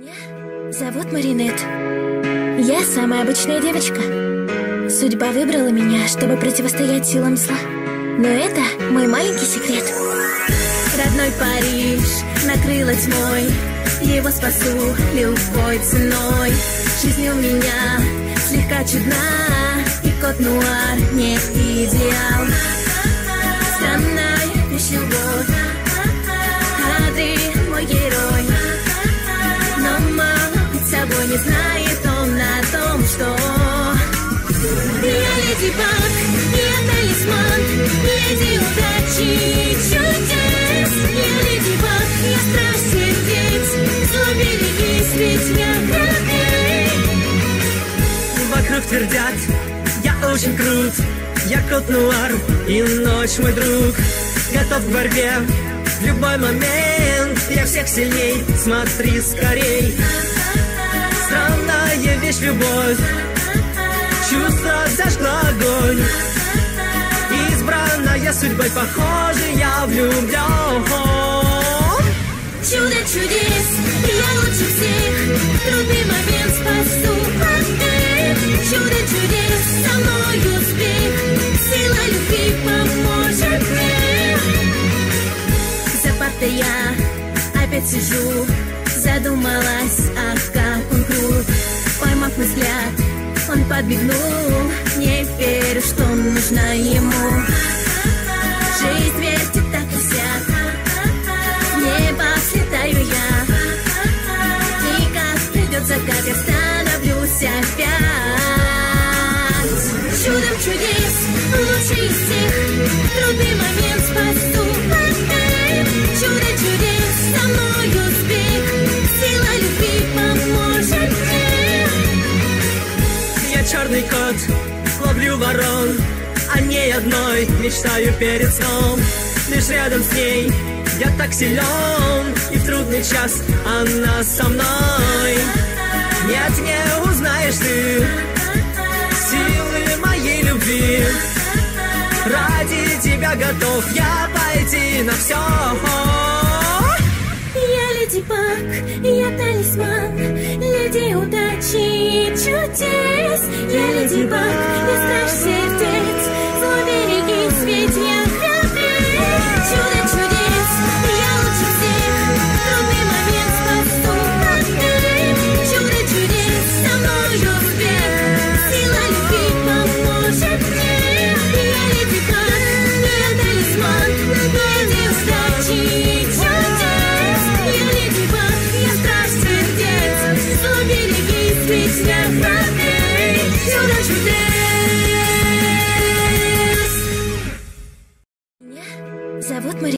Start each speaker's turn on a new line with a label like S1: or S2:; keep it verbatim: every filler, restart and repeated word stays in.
S1: Меня зовут Маринет. Я самая обычная девочка. Судьба выбрала меня, чтобы противостоять силам зла. Но это мой маленький секрет. Родной Париж накрыла тьмой. Его спасу любой ценой. Жизнь у меня слегка чудна, и кот Нуар не идеал. Странная вещь любовь, а ты мой герой. Но мало быть собой не знает он о том, что я Леди Баг, я талисман, леди удачи и чудес. Я Леди Баг, я страж сердец, зло берегись, ведь я храбрей.
S2: Вокруг твердят, я очень крут, я кот Нуар и ночь мой друг. Готов к борьбе в любой момент, я всех сильней, смотри скорей. Странная вещь любовь, чувство зажгло огонь. Избранная судьбой, похоже, я влюблен.
S1: Чудо чудес, я лучше всех, трудный момент спасу. Чудо чудес, со мной успех, сила любви поможет мне. За партой я опять сижу, задумалась, ах, как он крут. Поймав мой взгляд, он подбегнул, не верю, что нужно ему. Жизнь вертит так и сяк, с неба слетаю я. И как придет закат, я становлюсь опять чудом чудес, лучший из всех, трудный момент спасу. Чудо чудес, со мной успех, сила любви поможет мне.
S2: Я черный кот, ловлю ворон, о ней одной мечтаю перед сном. Лишь рядом с ней я так силен, и в трудный час она со мной. Нет, не узнаешь ты силы моей любви. Ради тебя готов я пойти на все.
S1: Я Леди Баг, я талисман, леди удачи и чудес. Я Леди Баг, я страж сердец, зло берегись, ведь я храбрей. Чудо чудес, я лучше всех, трудный момент спасу. Чудо чудес, со мной успех, сила любви поможет мне. Я Леди Баг, я талисман, леди удачи и чудес. Я Леди Баг, я страж сердец, зло берегись, ведь я храбрей. Чудо чудес. Меня зовут Маринет.